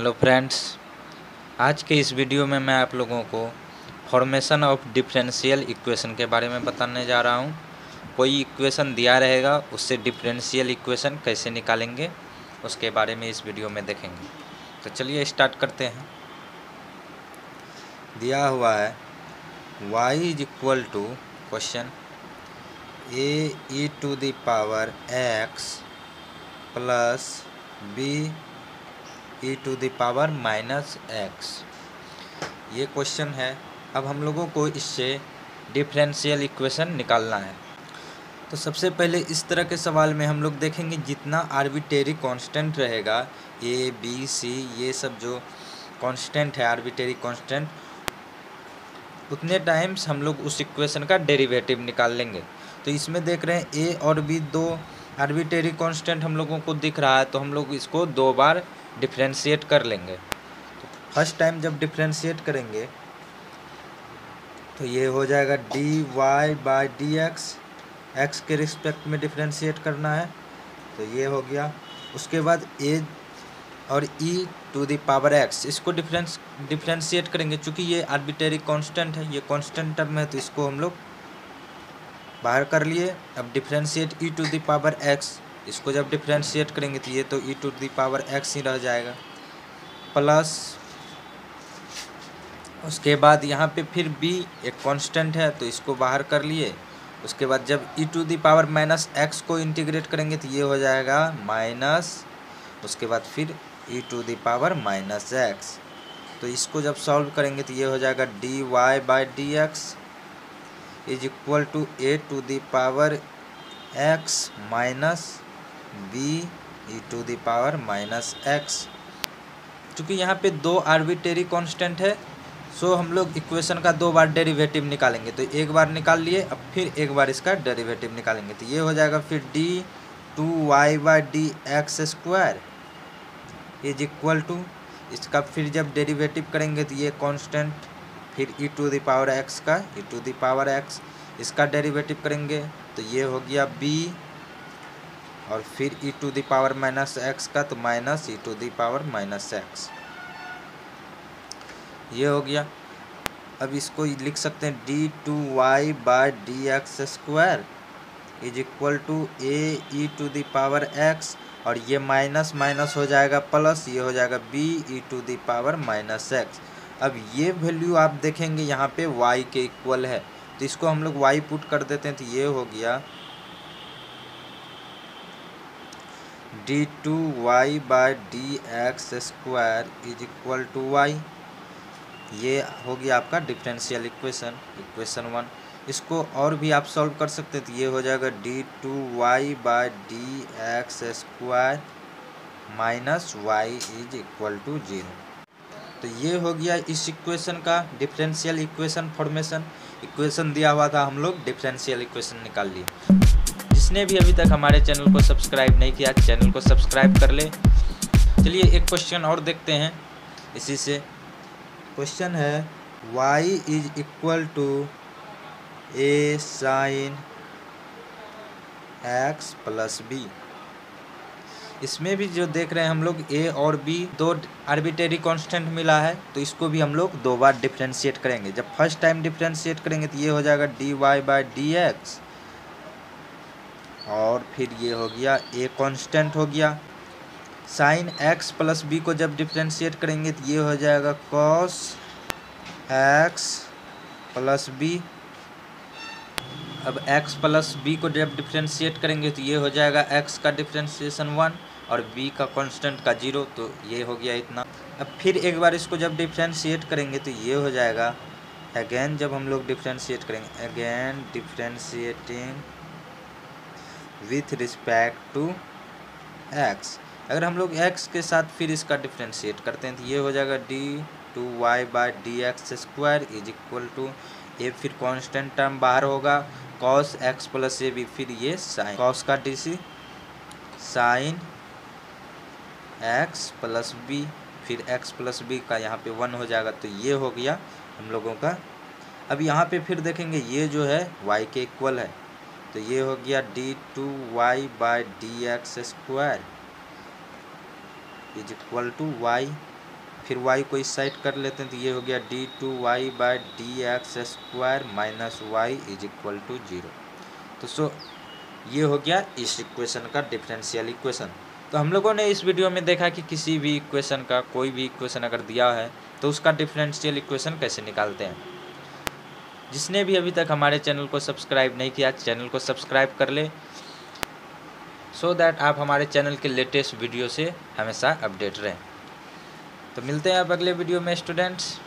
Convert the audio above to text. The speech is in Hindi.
हेलो फ्रेंड्स, आज के इस वीडियो में मैं आप लोगों को फॉर्मेशन ऑफ डिफरेंशियल इक्वेशन के बारे में बताने जा रहा हूँ। कोई इक्वेशन दिया रहेगा, उससे डिफरेंशियल इक्वेशन कैसे निकालेंगे उसके बारे में इस वीडियो में देखेंगे। तो चलिए स्टार्ट करते हैं। दिया हुआ है y is equal to question a e to the power x plus b e to the power minus x। ये क्वेश्चन है। अब हम लोगों को इससे डिफरेंशियल इक्वेशन निकालना है। तो सबसे पहले इस तरह के सवाल में हम लोग देखेंगे जितना आर्बिट्रेरी कांस्टेंट रहेगा a b c ये सब जो कांस्टेंट है आर्बिट्रेरी कांस्टेंट, उतने टाइम्स हम लोग उस इक्वेशन का डेरिवेटिव निकाल लेंगे। तो इसमें देख रहे हैं a और b दो आर्बिट्रेरी कांस्टेंट हम लोगों को दिख रहा है, तो हम लोग इसको दो बार डिफरेंशिएट कर लेंगे। तो फर्स्ट टाइम जब डिफरेंशिएट करेंगे तो ये हो जाएगा dy बाई dx, x के रिस्पेक्ट में डिफरेंशिएट करना है, तो ये हो गया। उसके बाद a और e to the power x, इसको डिफरेंशिएट करेंगे। चूँकि ये आर्बिट्रेरी कांस्टेंट है, ये कांस्टेंट टर्म है, तो इसको हम लोग बाहर कर लिए। अब differentiate e to the power x, इसको जब डिफरेंशिएट करेंगे तो ये तो e to the power x ही रह जाएगा, प्लस उसके बाद यहाँ पे फिर b एक कांस्टेंट है तो इसको बाहर कर लिए। उसके बाद जब e to the power minus x को इंटीग्रेट करेंगे तो ये हो जाएगा माइनस, उसके बाद फिर e to the power minus x। तो इसको जब सॉल्व करेंगे तो ये हो जाएगा dy by dx is equal to a to the power x minus b e to the power minus x। चूँकि यहाँ पे दो आर्बिट्रेरी कांस्टेंट है, सो हम लोग इक्वेशन का दो बार डेरिवेटिव निकालेंगे। तो एक बार निकाल लिए, अब फिर एक बार इसका डेरिवेटिव निकालेंगे, तो ये हो जाएगा फिर D two Y by D x square is equal to, इसका फिर जब डेरिवेटिव करेंगे तो ये कांस्टेंट फिर e to the power x का e to the power x, इसका डेरिवेटिव करेंगे तो ये हो गया b, और फिर e to the power minus x का तो minus e to the power minus x, ये हो गया। अब इसको लिख सकते हैं D two Y by D x square is equal to A E to the power X, और ये माइनस माइनस हो जाएगा प्लस, ये हो जाएगा B E to the power minus X. अब ये वैल्यू आप देखेंगे यहाँ पे y के इक्वल है, तो इसको हम लोग y पुट कर देते हैं, तो ये हो गया D two Y by D x square is equal to Y. ये हो गया आपका डिफरेंशियल इक्वेशन, इक्वेशन 1। इसको और भी आप सॉल्व कर सकते हैं, तो ये हो जाएगा D two Y by D x square minus Y is equal to 0। तो ये हो गया इस इक्वेशन का डिफरेंशियल इक्वेशन फॉर्मेशन। इक्वेशन दिया हुआ था, हम लोग डिफरेंशियल इक्वेशन निकाल लिए। जिसने भी अभी तक हमारे चैनल को सब्सक्राइब नहीं किया, चैनल को सब्सक्राइब कर ले। चलिए एक क्वेश्चन और देखते हैं इसी से। क्वेश्चन है y is equal to a sine x plus b। इसमें भी जो देख रहे हैं हम लोग a और b दो आर्बिट्रेरी कांस्टेंट मिला है, तो इसको भी हम लोग दो बार डिफरेंशिएट करेंगे। जब फर्स्ट टाइम डिफरेंशिएट करेंगे तो ये हो जाएगा dy बाई डी एक्स, और फिर ये हो गया a कांस्टेंट हो गया। साइन x प्लस b को जब डिफरेंशिएट करेंगे तो ये हो जाएगा cos x प्लस b। अब x प्लस b को जब डिफरेंशिएट करेंगे तो ये हो जाएगा x का डिफरेंशिएशन 1 और b का कांस्टेंट का 0, तो ये हो गया इतना। अब फिर एक बार इसको जब डिफरेंशिएट करेंगे तो ये हो जाएगा अगेन, जब हम लोग डिफरेंशिएट करेंगे again differentiating with respect to x। अगर हम लोग x के साथ फिर इसका डिफरेंशिएट करते हैं तो ये हो जाएगा D two Y by D x square is equal to a, फिर कांस्टेंट टर्म बाहर होगा cos x plus a b, फिर ये साइन cos का d c sine x plus b, फिर x प्लस बी का यहाँ पे 1 हो जाएगा, तो ये हो गया हम लोगों का। अब यहाँ पे फिर देखेंगे ये जो है y के इक्वल है, तो ये हो गया D two Y by D x square is equal to y. फिर y को इस साइड कर लेते हैं, तो ये हो गया d2y/dx² minus y is equal to 0। तो ये हो गया इस इक्वेशन का डिफरेंशियल इक्वेशन। तो हम लोगों ने इस वीडियो में देखा कि किसी भी इक्वेशन का, कोई भी इक्वेशन अगर दिया है तो उसका डिफरेंशियल इक्वेशन कैसे निकालते हैं। जिसने भी अभी तक हमारे चैनल को सब्सक्राइब नहीं किया, चैनल को सब्सक्राइब कर ले, सो दैट आप हमारे चैनल के लेटेस्ट वीडियो से हमेशा अपडेट रहें। तो मिलते हैं अब अगले वीडियो में स्टूडेंट्स।